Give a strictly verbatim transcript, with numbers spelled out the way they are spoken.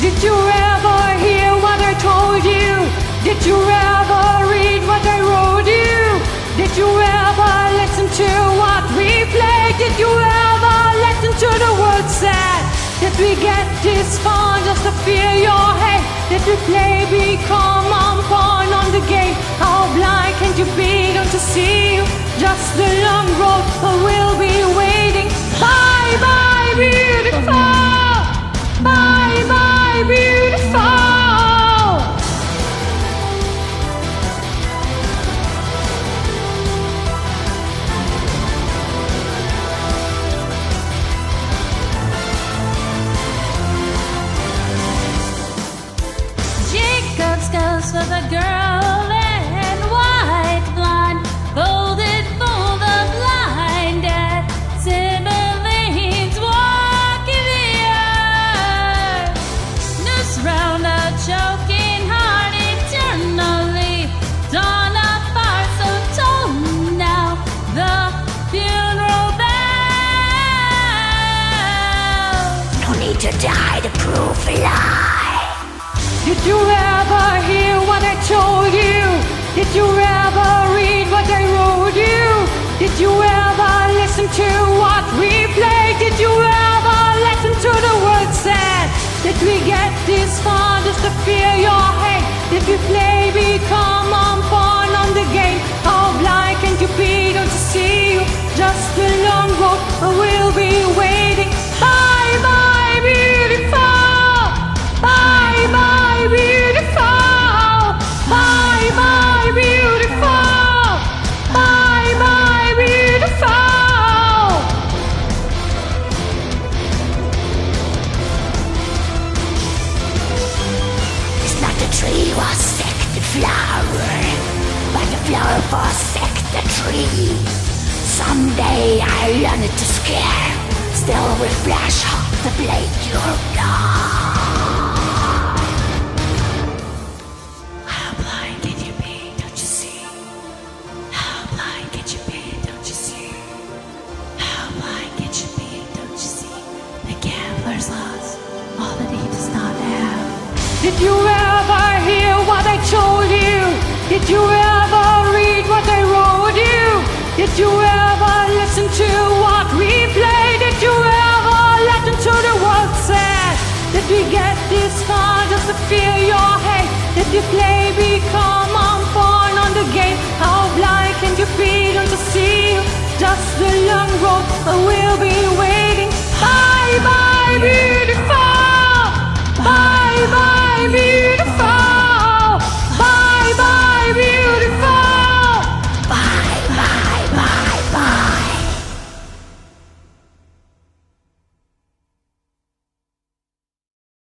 Did you ever hear what I told you? Did you ever read what I wrote you? Did you ever listen to what we played? Did you ever listen to the words said? Did we get this far just to fear your hate? Did we play become on pawn on the game? How blind can you be? Don't you see? Just the long road, but we'll be waiting. Bye bye beautiful. Bye bye beautiful. Jacob's goes for the girl in white blonde, folded for the blinded. Cymbeline walking the earth. Noose round a choking heart eternally. Dawn apart, so told now the funeral bell. No need to die to prove a lie. Did you ever hear what I told you? Did you ever read what I wrote you? Did you ever listen to what we played? Did you ever listen to the words said? Did we get this far just to fear your hate? Did we play become on pawn on the game? How blind can you be? Don't you see? Just a long road, but we'll be waiting. Bye bye beautiful. Bye bye beautiful. Bye bye beautiful. Bye bye beautiful. It's not the tree forsake the flower, but the flower forsake the tree. Someday I learn it to scare, still will flash off the blade your blood. How blind can you be, don't you see? How blind can you be, don't you see? How blind can you be, don't you see? The gambler's lost all that he does not have. Did you ever hear what I told you? Did you ever read what I wrote you? Did you ever listen to what we played? Did you ever listen to the words said? Did we get this far just to fear your hate? Did you play become on pawn on the game? How blind can you be? Don't you see? Just the long road, but we'll be waiting. Bye bye beauty.